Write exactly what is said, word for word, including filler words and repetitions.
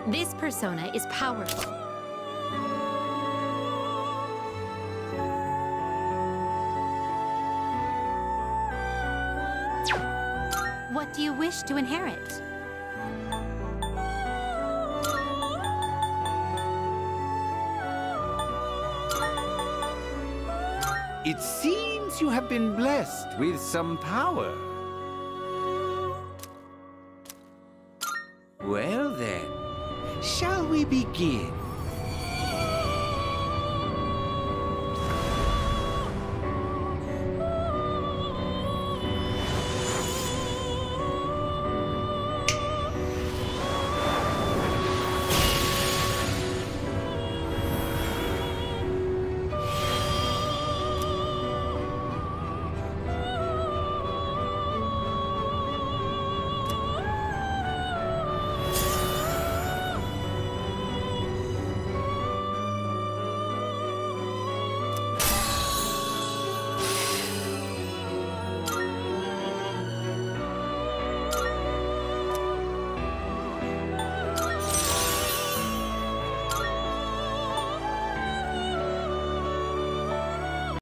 This persona is powerful. What do you wish to inherit? It seems you have been blessed with some power. Well then, shall we begin?